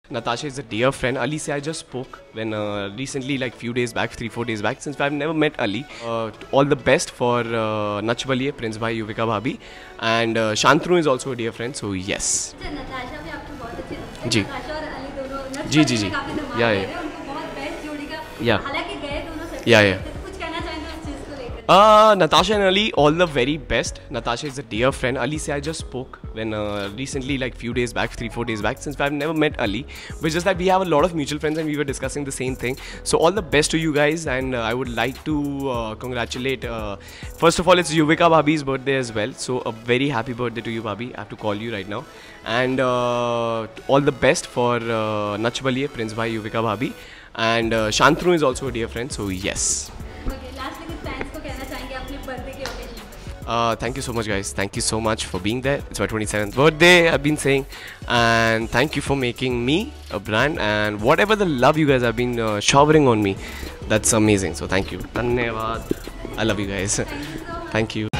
Natasha is a dear friend. Ali se I just spoke when recently, like few days back, 3-4 days back. Since I've never met Ali, all the best for Nach Baliye, Prince Bhai, Yuvika Bhabhi, and Shantanu is also a dear friend. So yes. Natasha भी आपको बहुत अच्छी लगती है। जी। नताशा और अली दोनों नच जी, बलिए जी, जी। में काफी धमाल या, कर या। रहे हैं, उनको बहुत बेस्ट जोड़ी का। या। हालांकि गए दोनों सेपरेट या, या। थे, तो कुछ कहना चाहेंगे इस चीज को लेकर? Natasha and Ali, all the very best. Natasha is a dear friend. Ali se I just spoke when recently, like few days back, 3-4 days back. Since I've never met Ali, but just that we have a lot of mutual friends and we were discussing the same thing. So all the best to you guys, and I would like to congratulate. First of all, it's Yuvika Bhabhi's birthday as well. So a very happy birthday to you, Bhabhi. I have to call you right now, and all the best for Nach Baliye, Prince Bhai, Yuvika Bhabhi, and Shantanu is also a dear friend. So yes. Okay, last में कुछ fans को कहना चाहेंगे अपने birthday के occasion पे? Thank you so much, guys. Thank you so much for being there. It's my 27th birthday, I've been saying. And thank you for making me a brand. And whatever the love you guys have been showering on me, that's amazing. So thank you. Dhanyavad. I love you guys. Thank you so much. Thank you.